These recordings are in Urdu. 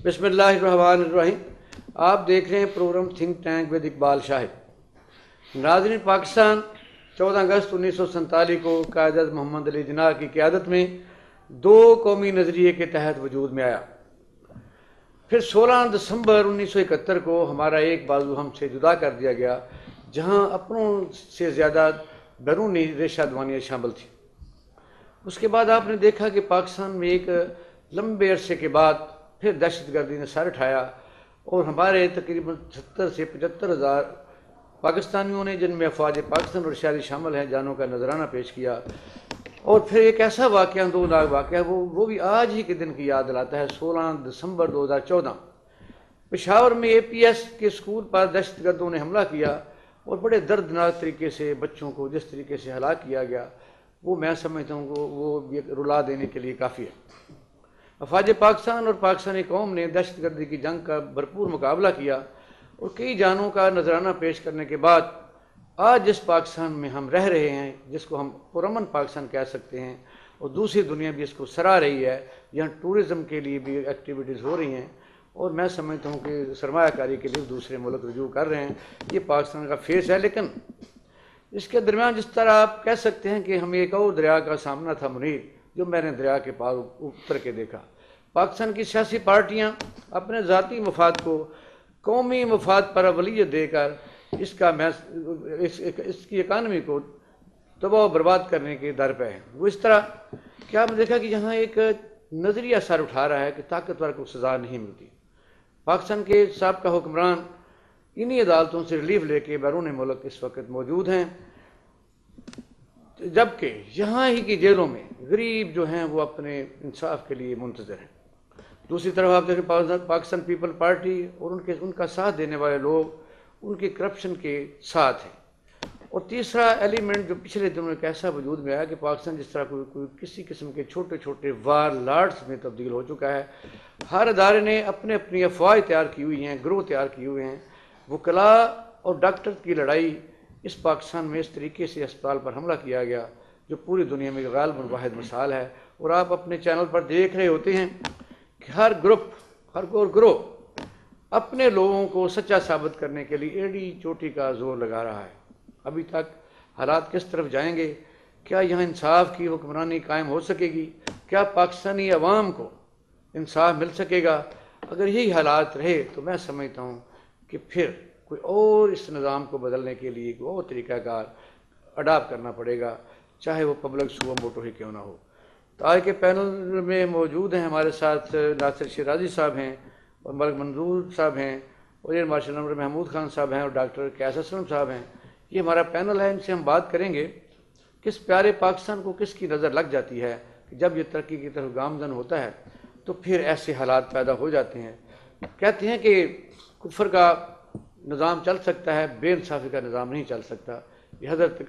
بسم اللہ الرحمن الرحیم۔ آپ دیکھ رہے ہیں programme think tank with Iqbal Shahid. ناظرین، پاکستان 14 اگست 1947 کو قائد اعظم محمد علی جناح کی قیادت میں دو قومی نظریے کے تحت وجود میں آیا۔ پھر 16 دسمبر 1971 کو ہمارا ایک بازو ہم سے جدا کر دیا گیا، جہاں اپنوں سے زیادہ بیرونی ریشہ دوانیاں شامل تھیں۔ اس کے بعد آپ نے دیکھا کہ پاکستان میں ایک لمبے عرصے کے بعد پھر دہشت گردی نے سر اٹھایا، اور ہمارے تقریباً 70 سے 75 ہزار پاکستانیوں نے، جن میں افواج پاکستان اور شہری شامل ہیں، جانوں کا نذرانہ پیش کیا۔ اور پھر ایک ایسا واقعہ، دردناک واقعہ، وہ بھی آج ہی کے دن کی یاد دلاتا ہے۔ 16 دسمبر 2014 پشاور میں APS کے اسکول پر دہشت گردوں نے حملہ کیا، اور بڑے دردناک طریقے سے بچوں کو جس طریقے سے ہلاک کیا گیا، وہ میں سمجھتا ہوں کہ وہ رلا دینے کے لیے کافی ہے۔ افواج پاکستان اور پاکستانی قوم نے دہشت گردی کی جنگ کا بھرپور مقابلہ کیا، اور کئی جانوں کا نذرانہ پیش کرنے کے بعد آج جس پاکستان میں ہم رہ رہے ہیں، جس کو ہم پرامن پاکستان کہہ سکتے ہیں، اور دوسری دنیا بھی اس کو سراہ رہی ہے، یہاں ٹورزم کے لیے بھی ایکٹیویٹیز ہو رہی ہیں، اور میں سمجھتا ہوں کہ سرمایہ کاری کے لیے دوسرے ملک رجوع کر رہے ہیں۔ یہ پاکستان کا فیس ہے، لیکن اس کے درمیان جس طرح آپ کہہ سکتے ہیں کہ ہمیں ایک اور دریا کا سامنا تھا منیر، جو میں نے دریا کے پار اتر کے دیکھا۔ پاکستان کی سیاسی پارٹیاں اپنے ذاتی مفاد کو قومی مفاد پر اولویت دے کر اس کی اکانومی کو تباہ و برباد کرنے کے در پہ ہیں۔ وہ اس طرح کہ آپ نے دیکھا کہ یہاں ایک نظریہ سر اٹھا رہا ہے کہ طاقتور کو سزا نہیں ملتی۔ پاکستان کے سابقہ حکمران انہی عدالتوں سے ریلیف لے کے بیرون ملک اس وقت موجود ہیں، جبکہ یہاں ہی کی جیلوں میں غریب جو ہیں وہ اپنے انصاف کے لیے منتظر ہیں۔ دوسری طرف آپ دیکھیں پاکستان پیپل پارٹی اور ان کا ساتھ دینے والے لوگ ان کی کرپشن کے ساتھ ہیں۔ اور تیسرا ایلیمنٹ جو پچھلے دنوں ایک ایسا وجود میں آیا کہ پاکستان جس طرح کوئی کسی قسم کے چھوٹے چھوٹے وار لارڈس میں تبدیل ہو چکا ہے۔ ہر ادارے نے اپنی افواج تیار کی ہوئی ہیں، گروہ تیار کیے ہوئے ہیں۔ وکلاء اور ڈاکٹر کی لڑائی اس پاکستان میں اس طریقے سے اسپتال پر حملہ کیا گیا، جو پوری دنیا میں غالباً واحد مثال ہے۔ اور آپ اپنے چینل پر دیکھ رہے ہوتے ہیں کہ ہر گروہ اپنے لوگوں کو سچا ثابت کرنے کے لیے ایڑی چوٹی کا زور لگا رہا ہے۔ ابھی تک حالات کس طرف جائیں گے؟ کیا یہاں انصاف کی حکمرانی قائم ہو سکے گی؟ کیا پاکستانی عوام کو انصاف مل سکے گا؟ اگر یہی حالات رہے تو میں سمجھتا ہوں کہ پھر کوئی اور اس نظام کو بدلنے کے لیے کوئی اور طریقہ کار اڈاپٹ کرنا پڑے گا، چاہے وہ پبلک سو موٹو ہی کیوں نہ ہو۔ تو آج کے پینل میں موجود ہیں ہمارے ساتھ ناصر شیرازی صاحب ہیں، اور ملک منظور صاحب ہیں، اور air marshal number Mahmood Khan sahab ہیں، اور ڈاکٹر قیاس اسلم صاحب ہیں۔ یہ ہمارا پینل ہے، ان سے ہم بات کریں گے کس پیارے پاکستان کو کس کی نظر لگ جاتی ہے کہ جب یہ ترقی کی طرف گامزن ہوتا ہے تو پھر ایسے حالات پیدا ہو جاتے ہیں۔ کہتے ہیں کہ کفر کا نظام چل سکتا ہے، بے انصافی کا نظام نہیں چل سکتا۔ یہ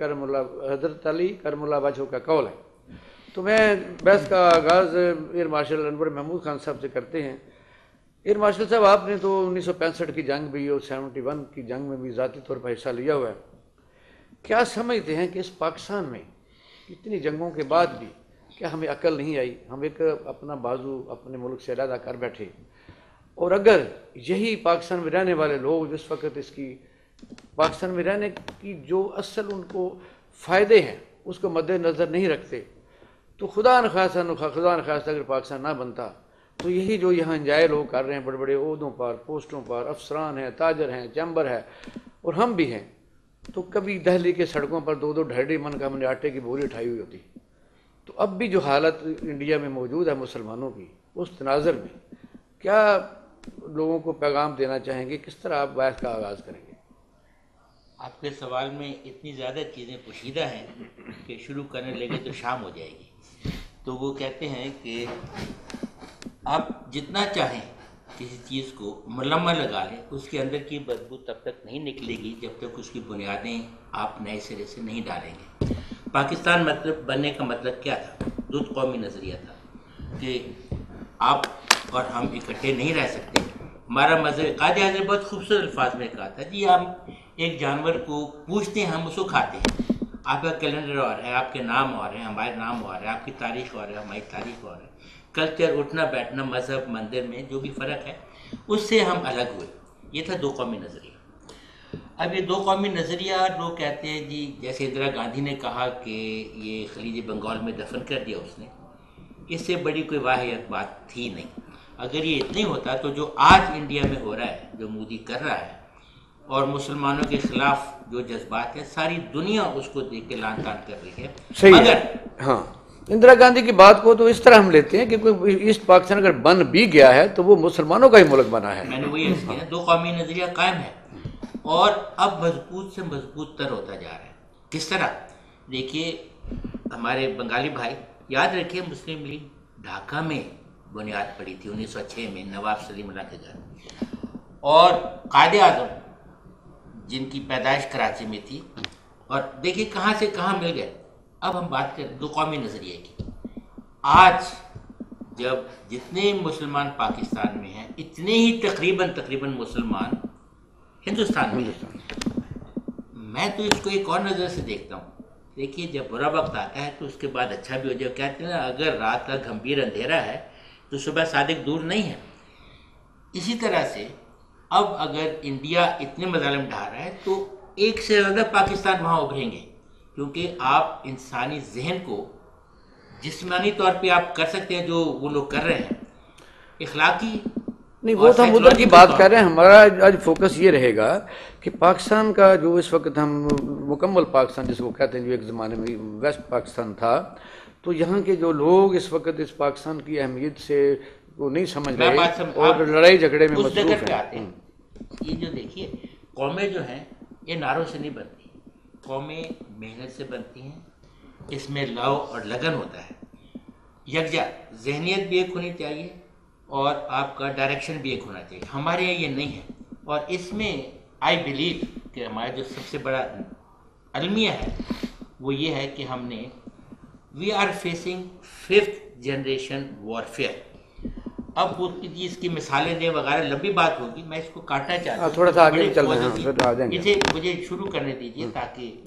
حضرت علی کرم اللہ وجہ کا قول ہے۔ تو میں بحث کا آغاز ایئر مارشل انور محمود خان صاحب سے کرتے ہیں۔ ایئر مارشل صاحب، آپ نے تو 1965 کی جنگ بھی اور 71 کی جنگ میں بھی ذاتی طور پر حصہ لیا ہوا ہے۔ کیا سمجھتے ہیں کہ اس پاکستان میں اتنی جنگوں کے بعد بھی کیا ہمیں عقل نہیں آئی؟ ہم ایک اپنا بازو اپنے ملک سے علیحدہ کر بیٹھے، اور اگر یہی پاکستان میں رہنے والے لوگ جس وقت اس کی پاکستان میں رہنے کی جو اصل ان کو فائدے ہیں اس کو مد نظر نہیں رکھتے، تو خدا نخواستہ اگر پاکستان نہ بنتا تو یہی جو یہاں انجوائے لوگ کر رہے ہیں، بڑے بڑے عہدوں پر، پوسٹوں پر، افسران ہیں، تاجر ہیں، چیمبر ہے، اور ہم بھی ہیں، تو کبھی دہلی کے سڑکوں پر 2 ڈھائی من کا ہم نے آٹے کی بوری اٹھائی ہوئی ہوتی۔ تو اب بھی جو حالت انڈیا میں موجود ہے مسلمانوں کی، اس تناظر میں کیا لوگوں کو پیغام دینا چاہیں گے؟ کس طرح آپ بحث کا آغاز کریں گے؟ آپ کے سوال میں اتنی زیادہ چیزیں پوشیدہ ہیں کہ شروع کرنے لگے تو شام ہو جائے گی۔ تو وہ کہتے ہیں کہ آپ جتنا چاہیں کسی چیز کو ملمہ لگا لیں، اس کے اندر کی بدبو تب تک نہیں نکلے گی جب تک اس کی بنیادیں آپ نئے سرے سے نہیں ڈالیں گے۔ پاکستان مطلب بننے کا مطلب کیا تھا؟ دو قومی نظریہ تھا کہ آپ اور ہم اکٹھے نہیں رہ سکتے۔ ہمارا مذہب قائد اعظم نے بہت خوبصورت الفاظ میں کہا تھا، جی ہم ایک جانور کو پوچھتے ہیں، ہم اس کو کھاتے ہیں۔ آپ کا کیلنڈر اور ہے، آپ کے نام اور ہیں، ہمارے نام اور ہیں، آپ کی تاریخ اور ہے، ہماری تاریخ اور ہے۔ کلچر، اٹھنا بیٹھنا، مذہب، مندر میں جو بھی فرق ہے اس سے ہم الگ ہوئے. یہ تھا 2 قومی نظریہ. اب یہ 2 قومی نظریہ لوگ کہتے ہیں جی جیسے اندرا گاندھی نے کہا کہ یہ خلیج بنگال میں دفن کر دیا اس نے، اس سے بڑی کوئی واحد بات تھی نہیں. اگر یہ اتنا ہی ہوتا تو جو آج انڈیا میں ہو رہا ہے، جو مودی کر رہا ہے، اور مسلمانوں کے خلاف جو جذبات ہیں، ساری دنیا اس کو دیکھ کے لان تان کر رہی ہے. صحیح مگر ہے. ہاں، اندرا گاندھی کی بات کو تو اس طرح ہم لیتے ہیں کہ کوئی ایسٹ پاکستان اگر بن بھی گیا ہے تو وہ مسلمانوں کا ہی ملک بنا ہے. میں نے وہی عرض کیا، 2 قومی نظریہ قائم ہے اور اب مضبوط سے مضبوط تر ہوتا جا رہا ہے. کس طرح؟ دیکھیے ہمارے بنگالی بھائی، یاد رکھیے مسلم لیگ ڈھاکہ میں بنیاد پڑی تھی 1906 میں نواب سلیم اللہ کے گھر، اور قائد اعظم جن کی پیدائش کراچی میں تھی، اور دیکھیے کہاں سے کہاں مل گئے. اب ہم بات کریں 2 قومی نظریے کی. آج جب جتنے مسلمان پاکستان میں ہیں اتنے ہی تقریباً مسلمان ہندوستان میں ہیں. میں تو اس کو ایک اور نظر سے دیکھتا ہوں. دیکھیے جب برا وقت آتا ہے تو اس کے بعد اچھا بھی ہو جائے. کہتے ہیں نا اگر رات کا گھمبیر اندھیرا ہے تو صبح صادق دور نہیں ہے. اسی طرح سے اب اگر انڈیا اتنے مظالم ڈھا رہا ہے تو ایک سے زیادہ پاکستان وہاں ابھریں گے، کیونکہ آپ انسانی ذہن کو جسمانی طور پہ آپ کر سکتے ہیں جو وہ لوگ کر رہے ہیں، اخلاقی نہیں، وہ تو ہم ادھر کی بات کر رہے ہیں. ہمارا آج فوکس یہ رہے گا کہ پاکستان کا جو اس وقت ہم مکمل پاکستان جس کو کہتے ہیں، جو ایک زمانے میں ویسٹ پاکستان تھا، تو یہاں کے جو لوگ اس وقت اس پاکستان کی اہمیت سے وہ نہیں سمجھ رہے اور لڑائی جھگڑے میں مصروف ہیں. یہ جو دیکھیے قومیں جو ہیں یہ نعروں سے نہیں بنتی، قومیں محنت سے بنتی ہیں. اس میں لو اور لگن ہوتا ہے. یکجا ذہنیت بھی ایک ہونی چاہیے اور آپ کا ڈائریکشن بھی ایک ہونا چاہیے. ہمارے یہاں یہ نہیں ہے، اور اس میں آئی بلیو کہ ہمارا جو سب سے بڑا المیہ ہے وہ یہ ہے کہ ہم نے we are facing 5th generation warfare. اب وہ اس کی مثالیں دیں وغیرہ، لمبی بات ہوگی، میں اس کو کاٹنا چاہتا ہوں. تھوڑا سا آگے چل رہے ہیں، اسے مجھے شروع کرنے دیجیے تاکہ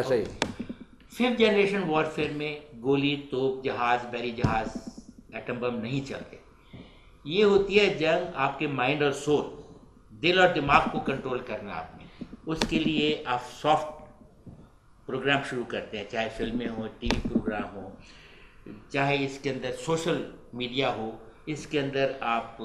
5th جنریشن وارفیئر میں گولی، توپ، جہاز، بحری جہاز، ایٹم بم نہیں چلتے. یہ ہوتی ہے جنگ آپ کے مائنڈ اور سول، دل اور دماغ کو کنٹرول کرنا. آپ نے اس کے لیے آپ سافٹ پروگرام شروع کرتے ہیں، چاہے فلمیں ہوں، ٹی وی پروگرام ہو، چاہے اس کے اندر سوشل میڈیا ہو، اس کے اندر آپ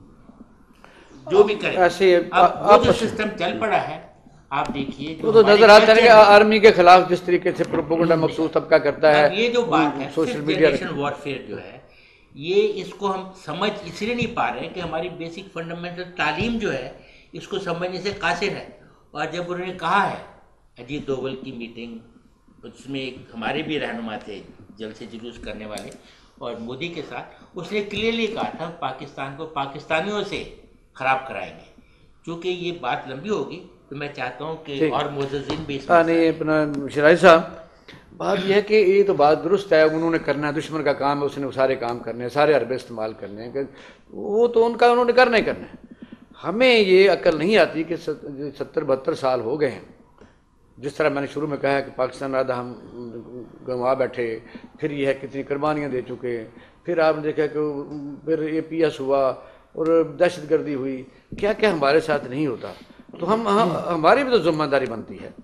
جو بھی کریں. اب وہ جو سسٹم چل پڑا ہے آپ دیکھیے، وہ تو نظر آتا ہے کہ آرمی کے خلاف جس طریقے سے پروپیگنڈا مخصوص طبقہ کرتا ہے. یہ جو بات ہے سوشل میڈیا وارفیئر جو ہے، یہ اس کو ہم سمجھ اس لیے نہیں پا رہے کہ ہماری بیسک فنڈامنٹل تعلیم جو ہے اس کو سمجھنے سے قاصر ہے. اور جب انہوں نے کہا ہے اجیت دوول کی میٹنگ، اس میں ہمارے بھی رہنما تھے جلسے جلوس کرنے والے، اور مودی کے ساتھ اس نے کلیئرلی کہا تھا پاکستان کو پاکستانیوں سے خراب کرائیں گے. چونکہ یہ بات لمبی ہوگی تو میں چاہتا ہوں کہ اور معززین بھی اس نہیں، اپنا شرائی صاحب بات یہ ہے کہ یہ تو بات درست ہے، انہوں نے کرنا ہے، دشمن کا کام ہے، اس نے سارے کام کرنے ہیں، سارے حربے استعمال کرنے ہیں، وہ تو ان کا انہوں نے کرنا ہی کرنا ہے. ہمیں یہ عقل نہیں آتی کہ 70-72 سال ہو گئے ہیں. جس طرح میں نے شروع میں کہا کہ پاکستان آدھا ہم گنوا بیٹھے، پھر یہ ہے کتنی قربانیاں دے چکے، پھر آپ نے دیکھا کہ پھر اے پی ایس ہوا اور دہشت گردی ہوئی، کیا کیا ہمارے ساتھ نہیں ہوتا. تو ہماری بھی تو ذمہ داری بنتی ہے.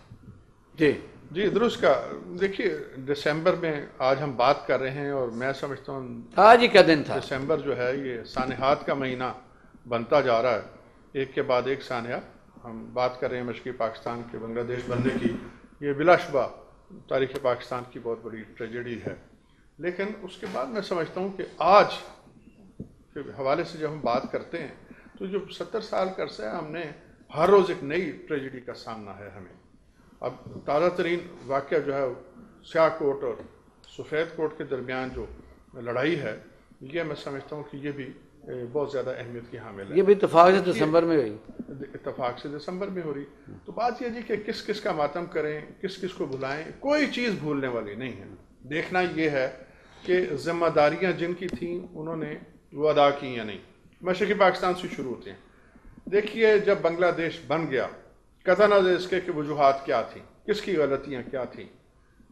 جی درست کا. دیکھیے دسمبر میں آج ہم بات کر رہے ہیں، اور میں سمجھتا ہوں آج ہی کیا دن تھا. دسمبر جو ہے یہ سانحات کا مہینہ بنتا جا رہا ہے، ایک کے بعد ایک سانحہ. ہم بات کر رہے ہیں مشرقی پاکستان کے بنگلہ دیش بننے کی. یہ بلا شبہ تاریخ پاکستان کی بہت بڑی ٹریجڈی ہے. لیکن اس کے بعد میں سمجھتا ہوں کہ آج کے حوالے سے جب ہم بات کرتے ہیں تو جو 70 سال کا عرصہ ہے، ہم نے ہر روز ایک نئی ٹریجڈی کا سامنا ہے ہمیں. اب تازہ ترین واقعہ جو ہے سیاہ کوٹ اور سفید کوٹ کے درمیان جو لڑائی ہے، یہ میں سمجھتا ہوں کہ یہ بھی بہت زیادہ اہمیت کی حامل ہے. یہ بھی اتفاق سے دسمبر میں ہوئی، اتفاق سے دسمبر میں ہو رہی. تو بات یہ جی کہ کس کس کا ماتم کریں، کس کس کو بلائیں، کوئی چیز بھولنے والی نہیں ہے. دیکھنا یہ ہے کہ ذمہ داریاں جن کی تھیں انہوں نے وہ ادا کی یا نہیں. مشرقی پاکستان سے شروع ہوتے ہیں. دیکھیے جب بنگلہ دیش بن گیا، قطع نظر اس کے کہ وجوہات کیا تھیں، کس کی غلطیاں کیا تھیں،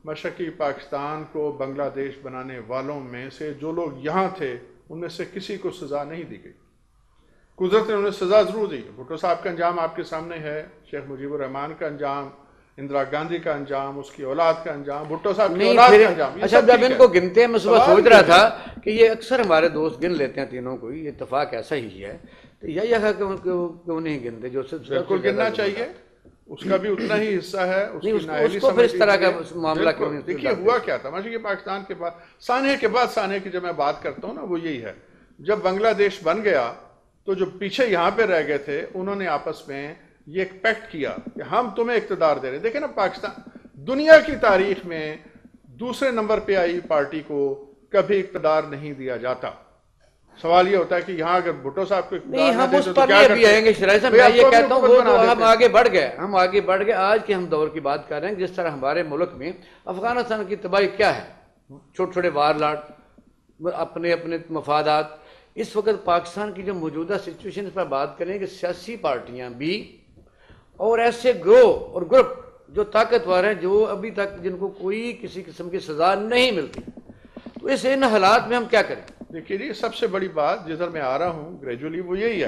مشرقی پاکستان کو بنگلہ دیش بنانے والوں میں سے جو لوگ یہاں تھے ان میں سے کسی کو سزا نہیں دی گئی. قدرت نے انہیں سزا ضرور دی. بھٹو صاحب کا انجام آپ کے سامنے ہے, شیخ مجیب الرحمان کا انجام, اندرا گاندھی کا انجام, اس کی اولاد کا انجام, بھٹو صاحب کی اولاد کا انجام. اچھا, جب ان کو گنتے ہیں, میں صبح سوچ رہا تھا کہ یہ اکثر ہمارے دوست گن لیتے ہیں تینوں کو, یہ اتفاق ایسا ہی ہے, تو یہ ہے کہ کیوں نہیں گنتے جو بالکل گننا چاہیے, اس کا بھی اتنا ہی حصہ ہے. اس کو پھر اس طرح کا معاملہ کیوں نہیں؟ دیکھیے ہوا کیا تھا مشرقی پاکستان کے بعد, سانحے کے بعد سانحے کی جب میں بات کرتا ہوں نا, وہ یہی ہے, جب بنگلہ دیش بن گیا تو جو پیچھے یہاں پہ رہ گئے تھے انہوں نے آپس میں یہ ایک پیکٹ کیا کہ ہم تمہیں اقتدار دے رہے ہیں. دیکھیں نا, پاکستان دنیا کی تاریخ میں دوسرے نمبر پہ آئی پارٹی کو کبھی اقتدار نہیں دیا جاتا. سوال یہ ہوتا ہے کہ یہاں اگر بھٹو صاحب کو نہیں, ہم اس پر بھی آئیں گے شرائع صاحب. میں یہ کہتا ہوں وہ تو ہم آگے بڑھ گئے. آج کے ہم دور کی بات کر رہے ہیں, جس طرح ہمارے ملک میں افغانستان کی تباہی کیا ہے, چھوٹے چھوٹے وار لاٹ, اپنے اپنے مفادات. اس وقت پاکستان کی جو موجودہ سچویشن پر بات کریں کہ سیاسی پارٹیاں بھی اور ایسے گروہ اور گروپ جو طاقتور ہیں, جو ابھی تک جن کو کوئی کسی قسم کی سزا نہیں ملتی, تو اس ان حالات میں ہم کیا کریں؟ دیکھیے جی, سب سے بڑی بات جدھر میں آ رہا ہوں گریجولی وہ یہی ہے,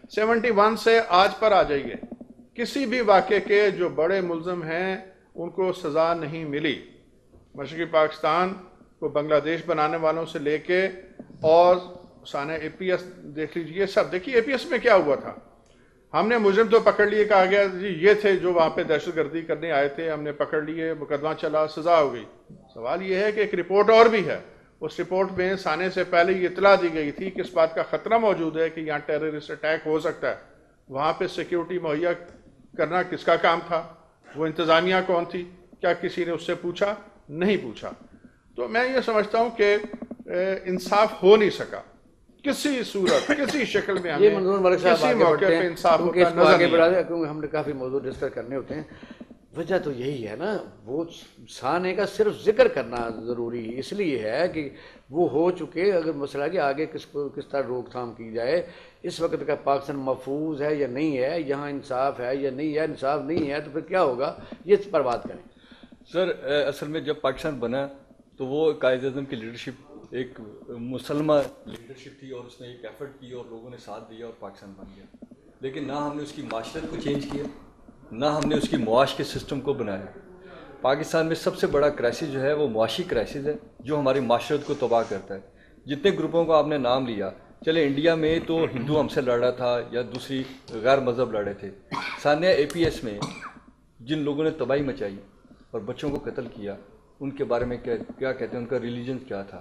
71 سے آج پر آ جائیے, کسی بھی واقعے کے جو بڑے ملزم ہیں ان کو سزا نہیں ملی. مشرقی پاکستان کو بنگلہ دیش بنانے والوں سے لے کے اور سانحہ اے پی ایس دیکھ لیجیے سب. دیکھیے اے پی ایس میں کیا ہوا تھا, ہم نے مجرم تو پکڑ لیے, کہا گیا جی یہ تھے جو وہاں پہ دہشت گردی کرنے آئے تھے, ہم نے پکڑ لیے, مقدمہ چلا, سزا ہو گئی. سوال یہ ہے کہ ایک رپورٹ اور بھی ہے, اس رپورٹ میں سانحے سے پہلے یہ اطلاع دی گئی تھی کہ اس بات کا خطرہ موجود ہے کہ یہاں ٹیررسٹ اٹیک ہو سکتا ہے. وہاں پہ سیکیورٹی مہیا کرنا کس کا کام تھا, وہ انتظامیہ کون تھی, کیا کسی نے اس سے پوچھا؟ نہیں پوچھا. تو میں یہ سمجھتا ہوں کہ انصاف ہو نہیں سکا کسی صورت, کسی شکل میں. یہ منظور ملک صاحب کسی موقع پہ انصاف ہوتا نظر نہیں آتا, کیونکہ ہم نے کافی موضوع ڈسکس کرنے ہوتے ہیں. وجہ تو یہی ہے نا, وہ سانحے کا صرف ذکر کرنا ضروری اس لیے ہے کہ وہ ہو چکے. اگر مسئلہ کہ آگے کس طرح روک تھام کی جائے, اس وقت کا پاکستان محفوظ ہے یا نہیں ہے, یہاں انصاف ہے یا نہیں ہے, انصاف نہیں ہے تو پھر کیا ہوگا, یہ اس پر بات کریں. سر اصل میں جب پاکستان بنا تو وہ قائد اعظم کی لیڈرشپ ایک مسلمہ لیڈرشپ تھی, اور اس نے ایک ایفرٹ کی اور لوگوں نے ساتھ دیا اور پاکستان بن گیا. لیکن نہ ہم نے اس کی معاشرت کو چینج کیا, نہ ہم نے اس کی معاش کے سسٹم کو بنایا. پاکستان میں سب سے بڑا کرائسس جو ہے وہ معاشی کرائسس ہے, جو ہماری معاشرت کو تباہ کرتا ہے. جتنے گروپوں کو آپ نے نام لیا, چلے انڈیا میں تو ہندو ہم سے لڑ رہا تھا یا دوسری غیر مذہب لڑے تھے. سانحہ اے پی ایس میں جن لوگوں نے تباہی مچائی اور بچوں کو قتل کیا, ان کے بارے میں کیا کہتے ہیں, ان کا ریلیجن کیا تھا.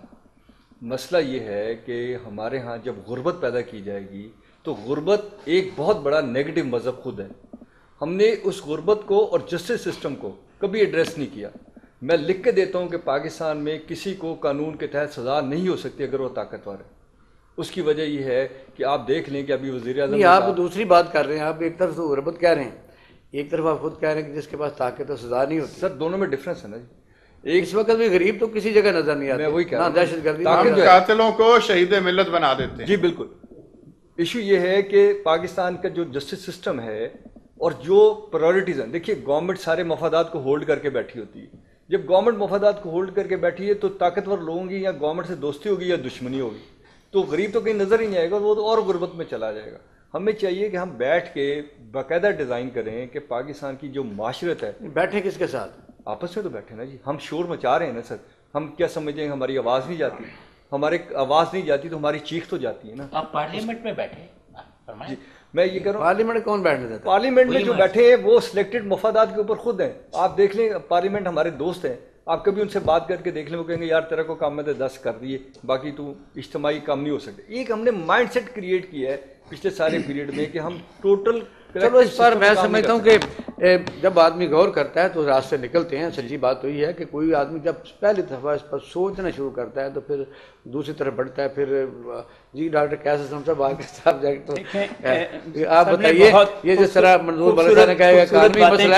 مسئلہ یہ ہے کہ ہمارے ہاں جب غربت پیدا کی جائے گی تو غربت ایک بہت بڑا نیگیٹو مذہب خود ہے. ہم نے اس غربت کو اور جسٹس سسٹم کو کبھی ایڈریس نہیں کیا. میں لکھ کے دیتا ہوں کہ پاکستان میں کسی کو قانون کے تحت سزا نہیں ہو سکتی اگر وہ طاقتور ہے. اس کی وجہ یہ ہے کہ آپ دیکھ لیں کہ ابھی وزیر اعظم, آپ دوسری بات کر رہے ہیں, آپ ایک طرف تو غربت کہہ رہے ہیں, ایک طرف آپ خود کہہ رہے ہیں کہ جس کے پاس طاقت ہے سزا نہیں ہوتی. سر دونوں میں ڈفرینس ہے نا جی. اس وقت بھی غریب تو کسی جگہ نظر نہیں آتا. میں وہی کہہ رہا ہوں, دہشت گردی قاتلوں کو شہید ملت بنا دیتے ہیں. جی بالکل. ایشو یہ ہے کہ پاکستان کا جو جسٹس سسٹم ہے اور جو پرائورٹیز ہیں, دیکھیے گورنمنٹ سارے مفادات کو ہولڈ کر کے بیٹھی ہوتی ہے. جب گورنمنٹ مفادات کو ہولڈ کر کے بیٹھی ہے تو طاقتور لوگوں کی یا گورنمنٹ سے دوستی ہوگی یا دشمنی ہوگی, تو غریب تو کہیں نظر ہی نہیں آئے گا, وہ تو اور غربت میں چلا جائے گا. ہمیں چاہیے کہ ہم بیٹھ کے باقاعدہ ڈیزائن کریں کہ پاکستان کی جو معاشرت ہے. بیٹھے کس کے ساتھ؟ آپس میں تو بیٹھے نا جی. ہم شور مچا رہے ہیں نا سر, ہم کیا سمجھیں گے ہماری آواز نہیں جاتی؟ ہماری آواز نہیں جاتی تو ہماری چیخ تو جاتی ہے نا. آپ پارلیمنٹ میں بیٹھے جی, میں یہ کہہ رہا ہوں پارلیمنٹ کون بیٹھنے دیتا ہے؟ پارلیمنٹ میں جو بیٹھے ہیں وہ سلیکٹڈ مفادات کے اوپر خود ہیں. آپ دیکھ لیں پارلیمنٹ ہمارے دوست ہیں, آپ کبھی ان سے بات کر کے دیکھ لیں, وہ کہیں گے یار تیرا کو کام میں 10 کر دیے, باقی تو اجتماعی کام نہیں ہو سکتے. ایک ہم نے مائنڈ سیٹ کریٹ کیا ہے پچھلے سارے پیریڈ میں کہ ہم ٹوٹل. چلو اس پر میں سمجھتا ہوں کہ جب آدمی غور کرتا ہے تو راستے نکلتے ہیں. سچی بات تو یہ ہے کہ کوئی آدمی جب پہلی دفعہ اس پر سوچنا شروع کرتا ہے تو پھر دوسری طرف بڑھتا ہے. پھر جی ڈاکٹر کیسے صاحب آگے سبجیکٹ تو آپ بتائیے, یہ جس طرح منظور ملک صاحب نے کہا ہے قانونی مسئلہ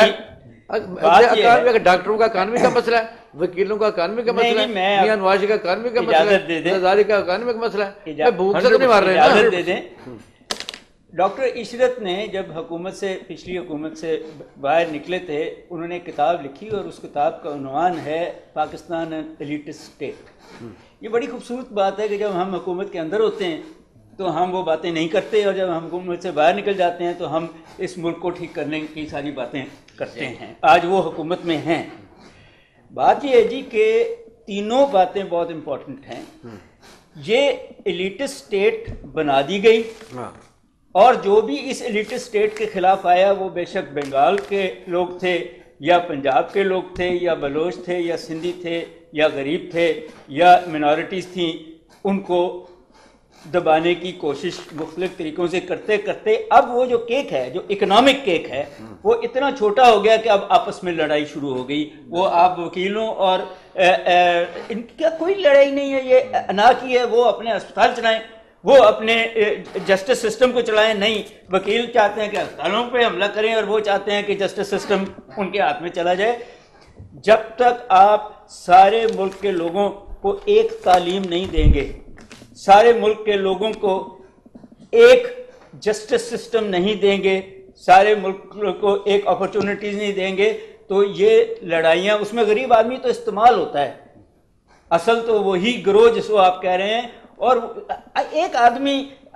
ہے, ڈاکٹروں کا قانونی کا مسئلہ ہے, وکیلوں کا قانونی کا مسئلہ ہے, میاں نوازی کا قانونی کا مسئلہ ہے, زرداری کا قانونی کا مسئلہ ہے. بھوک سے تو نہیں مار رہے ہیں. ڈاکٹر عشرت نے جب حکومت سے پچھلی حکومت سے باہر نکلے تھے انہوں نے کتاب لکھی اور اس کتاب کا عنوان ہے پاکستان ایلیٹسٹ اسٹیٹ. یہ بڑی خوبصورت بات ہے کہ جب ہم حکومت کے اندر ہوتے ہیں تو ہم وہ باتیں نہیں کرتے اور جب ہم حکومت سے باہر نکل جاتے ہیں تو ہم اس ملک کو ٹھیک کرنے کی ساری باتیں کرتے ہیں. آج وہ حکومت میں ہیں. بات یہ ہے جی کہ تینوں باتیں بہت امپورٹنٹ ہیں. یہ ایلیٹسٹ اسٹیٹ بنا دی گئی اور جو بھی اس ایلیٹسٹ اسٹیٹ کے خلاف آیا وہ بے شک بنگال کے لوگ تھے یا پنجاب کے لوگ تھے یا بلوچ تھے یا سندھی تھے یا غریب تھے یا منارٹیز تھیں، ان کو دبانے کی کوشش مختلف طریقوں سے کرتے کرتے اب وہ جو کیک ہے، جو اکنامک کیک ہے، وہ اتنا چھوٹا ہو گیا کہ اب آپس میں لڑائی شروع ہو گئی. وہ آپ وکیلوں اور ان کا کوئی لڑائی نہیں ہے، یہ انا کی ہے. وہ اپنے اسپتال چلائیں، وہ اپنے جسٹس سسٹم کو چلائیں. نہیں، وکیل چاہتے ہیں کہ اسپتالوں پہ حملہ کریں اور وہ چاہتے ہیں کہ جسٹس سسٹم ان کے ہاتھ میں چلا جائے. جب تک آپ سارے ملک کے لوگوں کو ایک تعلیم نہیں دیں گے، سارے ملک کے لوگوں کو ایک جسٹس سسٹم نہیں دیں گے، سارے ملک کو ایک اپرچونٹیز نہیں دیں گے، تو یہ لڑائیاں، اس میں غریب آدمی تو استعمال ہوتا ہے، اصل تو وہی گروہ جس کو آپ کہہ رہے ہیں. اور ایک آدمی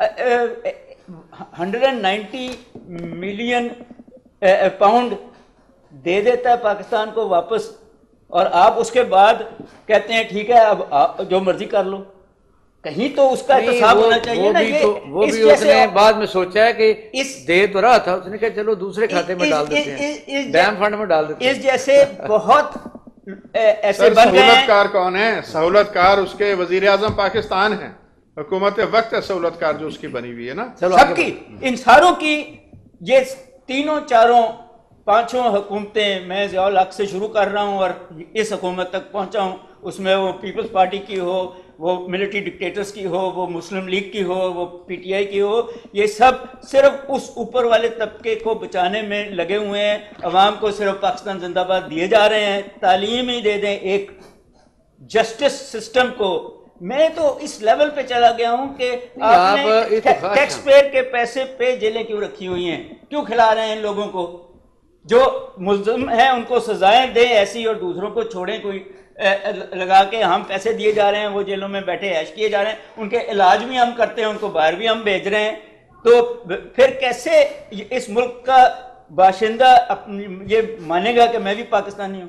190 ملین پاؤنڈ دے دیتا ہے پاکستان کو واپس، اور آپ اس کے بعد کہتے ہیں ٹھیک ہے اب آپ جو مرضی کر لو. کہیں تو اس کا احتساب ہونا چاہیے نا. وہ بھی اس نے بعد میں سوچا ہے کہ دے تو رہا تھا، اس نے کہا چلو دوسرے کھاتے میں ڈال دیتے ہیں، ڈیم فنڈ میں ڈال دیتے ہیں. اس جیسے بہت ایسے بن گئے ہیں. سہولت کار کون ہے؟ سہولت کار اس کے وزیر اعظم پاکستان ہیں. حکومت وقت ہے سہولت کار جو اس کی بنی ہوئی ہے نا، سب کی، ان ساروں کی. یہ تینوں چاروں پانچوں حکومتیں، میں ضیاء الحق سے شروع کر رہا ہوں اور اس حکومت تک پہنچا ہوں، اس میں وہ پیپلز پارٹی کی ہو، وہ ملٹری ڈکٹیٹرز کی ہو، وہ مسلم لیگ کی ہو، وہ پی ٹی آئی کی ہو، یہ سب صرف اس اوپر والے طبقے کو بچانے میں لگے ہوئے ہیں. عوام کو صرف پاکستان زندہ باد دیے جا رہے ہیں. تعلیم ہی دے دیں، ایک جسٹس سسٹم کو. میں تو اس لیول پہ چلا گیا ہوں کہ آپ نے ٹیکس پیئر کے پیسے پہ جیلیں کیوں رکھی ہوئی ہیں؟ کیوں کھلا رہے ہیں ان لوگوں کو؟ جو ملزم ہیں ان کو سزائیں دیں ایسی اور دوسروں کو چھوڑیں کوئی لگا کے. ہم پیسے دیے جا رہے ہیں، وہ جیلوں میں بیٹھے عیش کیے جا رہے ہیں، ان کے علاج بھی ہم کرتے ہیں، ان کو باہر بھی ہم بھیج رہے ہیں. تو پھر کیسے اس ملک کا باشندہ یہ مانے گا کہ میں بھی پاکستانی ہوں؟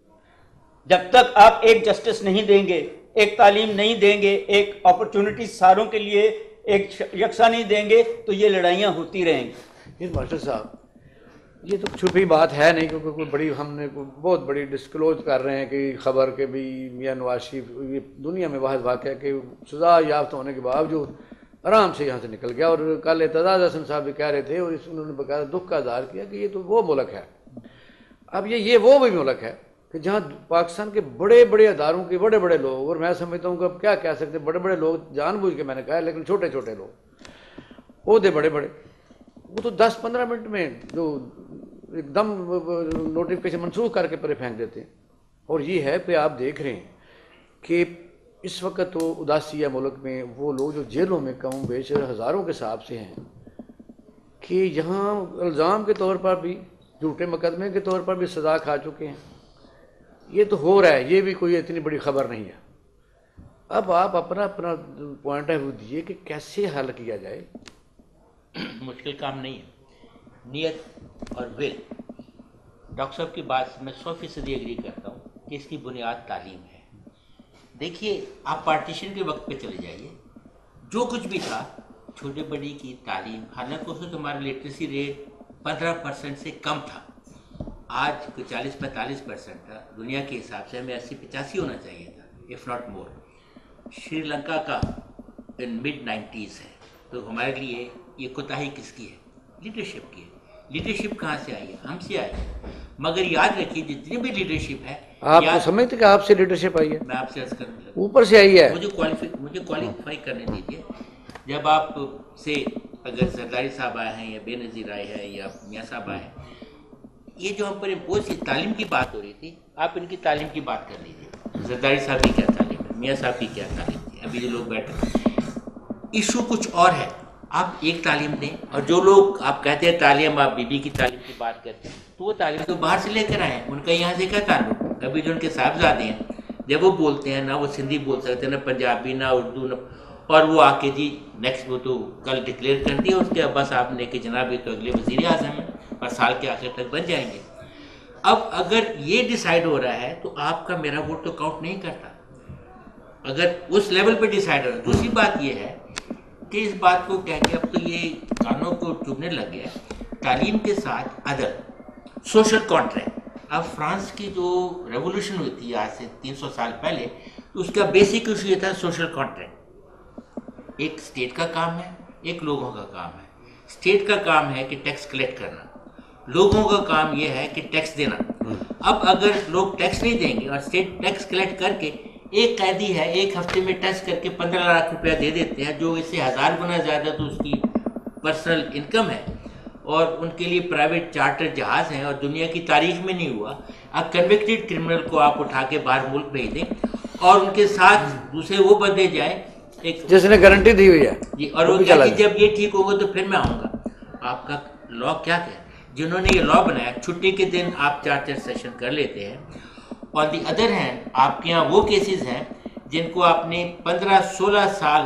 جب تک آپ ایک جسٹس نہیں دیں گے، ایک تعلیم نہیں دیں گے، ایک اپرچونٹی ساروں کے لیے ایک یکساں نہیں دیں گے، تو یہ لڑائیاں ہوتی رہیں گی. ماسٹر صاحب یہ تو چھپی بات ہے نہیں، کیونکہ کوئی بڑی ہم نے بہت بڑی ڈسکلوز کر رہے ہیں کہ خبر کے بھی میاں نواز شریف یہ دنیا میں واحد واقعہ ہے کہ سزا یافتہ ہونے کے باوجود آرام سے یہاں سے نکل گیا. اور کل اعتزاز حسن صاحب بھی کہہ رہے تھے اور انہوں نے بقاعدہ دکھ کا اظہار کیا کہ یہ تو وہ ملک ہے. اب یہ وہ بھی ملک ہے کہ جہاں پاکستان کے بڑے بڑے اداروں کے بڑے بڑے لوگ، اور میں سمجھتا ہوں کہ اب کیا کہہ سکتے، بڑے بڑے لوگ جان بوجھ کے میں نے کہا ہے، لیکن چھوٹے چھوٹے لوگ عہدے بڑے بڑے، وہ تو 10-15 منٹ میں جو ایک دم نوٹیفکیشن منسوخ کر کے پرے پھینک دیتے ہیں. اور یہ ہے کہ آپ دیکھ رہے ہیں کہ اس وقت تو اداسی ہے ملک میں، وہ لوگ جو جیلوں میں کم بیش ہزاروں کے حساب سے ہیں، کہ یہاں الزام کے طور پر بھی، جھوٹے مقدمے کے طور پر بھی سزا کھا چکے ہیں. یہ تو ہو رہا ہے، یہ بھی کوئی اتنی بڑی خبر نہیں ہے. اب آپ اپنا پوائنٹ آف ویو دیجیے کہ کیسے حل کیا جائے. مشکل کام نہیں ہے، نیت اور ول. ڈاکٹر صاحب کی بات سے میں 100% ایگری کرتا ہوں کہ اس کی بنیاد تعلیم ہے. دیکھیے آپ پارٹیشن کے وقت پہ چلے جائیے، جو کچھ بھی تھا چھوٹے بڑی کی تعلیم، حالانکہ اس وقت ہمارا لٹریسی ریٹ 15% سے کم تھا، آج کوئی 40-45% تھا. دنیا کے حساب سے ہمیں 80-85 ہونا چاہیے تھا، if not more. Sri Lanka کا ان mid-90s ہے. تو ہمارے لیے یہ کوتاہی کس کی ہے؟ لیڈرشپ کی ہے. لیڈرشپ کہاں سے آئی ہے؟ ہم سے آئی ہے. مگر یاد رکھیے جتنی بھی لیڈرشپ ہے، آپ کو سمجھتے کہ آپ سے لیڈرشپ آئی ہے؟ میں آپ سے عرض کرنے لگا اوپر سے آئی ہے. مجھے کوالیفائی کرنے دیجیے. جب آپ سے اگر زرداری صاحب آئے ہیں یا بے نظیر آئے ہیں یا میاں صاحب آئے ہیں، یہ جو ہم پر امپوز کی تعلیم کی بات ہو رہی تھی، آپ ان کی تعلیم کی بات کر لیجیے. زرداری صاحب کی کیا تعلیم ہے، میاں صاحب کی کیا تعلیم تھی، ابھی جو لوگ بیٹھے. ایشو کچھ اور ہے. آپ ایک تعلیم دیں، اور جو لوگ آپ کہتے ہیں تعلیم، آپ بی بی کی تعلیم کی بات کرتے ہیں، تو وہ تعلیم تو باہر سے لے کر آئے ہیں، ان کا یہاں سے کیا تعلق؟ ابھی جو ان کے صاحبزادے ہیں جب وہ بولتے ہیں نہ وہ سندھی بول سکتے ہیں، نہ پنجابی، نہ اردو، نہ، اور وہ آ کے جی نیکسٹ وہ تو کل ڈکلیئر کر دیا اس کے ابا صاحب نے کہ جناب یہ تو اگلے وزیر اعظم ہیں اور سال کے آخر تک بن جائیں گے۔ اب اگر یہ ڈیسائیڈ ہو رہا ہے تو آپ کا میرا ووٹ تو کاؤنٹ نہیں کرتا، اگر اس لیول پہ ڈیسائیڈ ہو رہا ہے۔ دوسری بات یہ ہے کہ اس بات کو کہہ کے اب تو یہ کانوں کو چبھنے لگ گیا ہے، تعلیم کے ساتھ ادب، سوشل کانٹریکٹ۔ اب فرانس کی جو ریولوشن ہوئی تھی آج سے 300 سال پہلے، تو اس کا بیسک ایشو یہ تھا سوشل کانٹریکٹ۔ ایک اسٹیٹ کا کام ہے، ایک لوگوں کا کام ہے۔ اسٹیٹ کا کام ہے کہ ٹیکس کلیکٹ کرنا، لوگوں کا کام یہ ہے کہ ٹیکس دینا۔ اب اگر لوگ ٹیکس نہیں دیں گے اور اسٹیٹ ٹیکس کلیکٹ کر کے، ایک قیدی ہے ایک ہفتے میں ٹیکس کر کے 15 لاکھ روپیہ دے دیتے ہیں، جو اس سے 1000 گنا زیادہ تو اس کی پرسنل انکم ہے، اور ان کے لیے پرائیویٹ چارٹر جہاز ہیں، اور دنیا کی تاریخ میں نہیں ہوا۔ اب کنوکٹڈ کرمنل کو آپ اٹھا کے باہر ملک بھیج دیں اور ان کے ساتھ دوسرے وہ بندے جائیں، ایک جس نے گارنٹی دی ہوئی ہے جی، اور وہ کہا کہ جب یہ ٹھیک ہوگا تو پھر میں آؤں گا۔ آپ کا لا کیا ہے؟ جنہوں نے یہ لا بنایا، چھٹی کے دن آپ 4 سیشن کر لیتے ہیں۔ آن دی ادر ہینڈ آپ کے یہاں وہ کیسز ہیں جن کو آپ نے 15-16 سال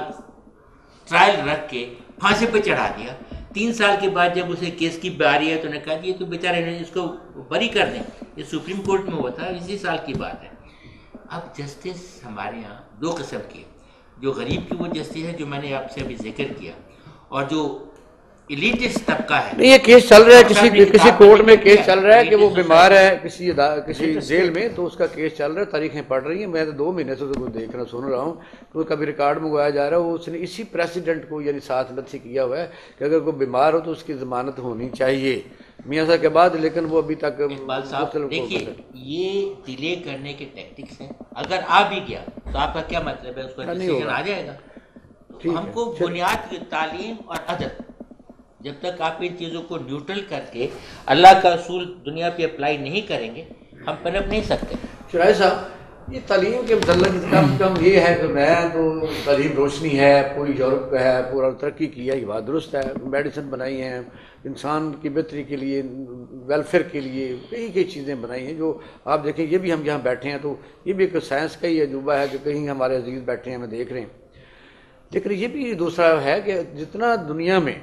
ٹرائل رکھ کے پھانسی پہ چڑھا دیا، 3 سال کے بعد جب اسے کیس کی باری ہے تو نے کہا کہ یہ تو بیچارے نے اس کو بری کر دیں۔ یہ سپریم کورٹ میں ہوا تھا، اسی سال کی بات ہے۔ اب جسٹس ہمارے یہاں 2 قسم کے، جو غریب کی وہ جسٹس ہے جو میں نے آپ سے ابھی ذکر کیا، اور جو ایلیٹسٹ طبقہ ہے۔ نہیں، یہ کیس چل رہا ہے کسی کورٹ میں، کیس چل رہا ہے کہ وہ بیمار ہے کسی جیل میں، تو اس کا کیس چل رہا ہے، تاریخیں پڑھ رہی ہیں۔ میں تو 2 مہینے سے تو دیکھ رہا سن رہا ہوں کہ کبھی ریکارڈ منگوایا جا رہا ہے، اس نے اسی پریسیڈنٹ کو یعنی ساتھ لطفی کیا ہوا ہے کہ اگر کوئی بیمار ہو تو اس کی ضمانت ہونی چاہیے میاں صاحب کے بعد، لیکن وہ ابھی تک اقبال صاحب دیکھیے یہ ڈیلے کرنے کے ٹیکٹکس ہیں۔ اگر آ بھی گیا تو آپ کا کیا مطلب ہے؟ اس کا ڈیسیژن آ جائے گا۔ ہم کو بنیاد تعلیم اور ادب، جب تک آپ ان چیزوں کو نیوٹرل کر کے اللہ کا اصول دنیا پہ اپلائی نہیں کریں گے، ہم پنپ نہیں سکتے۔ شرائع صاحب، یہ تعلیم کے متعلق کم کم یہ ہے کہ میں تو تعلیم روشنی ہے، پوری یورپ کا ہے، پورا ترقی کی ہے، یہ بات درست ہے، میڈیسن بنائی ہیں انسان کی بہتری کے لیے، ویلفیئر کے لیے کئی چیزیں بنائی ہیں، جو آپ دیکھیں یہ بھی ہم جہاں بیٹھے ہیں تو یہ بھی ایک سائنس کا ہی عجوبہ ہے کہ کہیں ہمارے عزیز بیٹھے ہیں، ہمیں دیکھ رہے ہیں۔ لیکن یہ بھی دوسرا ہے کہ جتنا دنیا میں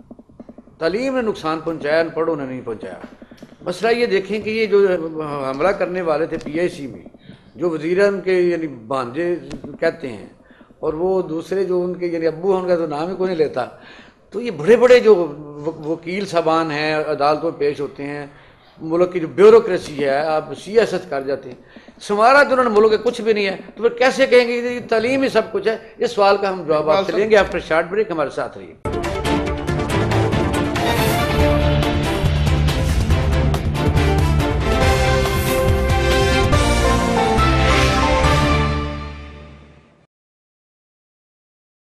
تعلیم نے نقصان پہنچایا، ان پڑھوں نے نہیں پہنچایا۔ مسئلہ یہ دیکھیں کہ یہ جو حملہ کرنے والے تھے PIC میں، جو وزیراعظم کے یعنی بھانجے کہتے ہیں، اور وہ دوسرے جو ان کے یعنی ابو ہیں، ان کا تو نام ہی کوئی نہیں لیتا، تو یہ بڑے بڑے جو وکیل صاحبان ہیں عدالتوں میں پیش ہوتے ہیں، ملک کی جو بیوروکریسی ہے، آپ سیاست کر جاتے ہیں، سمارا جنہوں نے ملک کے کچھ بھی نہیں ہے، تو پھر کیسے کہیں گے کہ تعلیم ہی سب کچھ ہے؟ اس سوال کا ہم جواب آپ سے لیں گے۔ آفٹر شارٹ بریک ہمارے ساتھ رہیے۔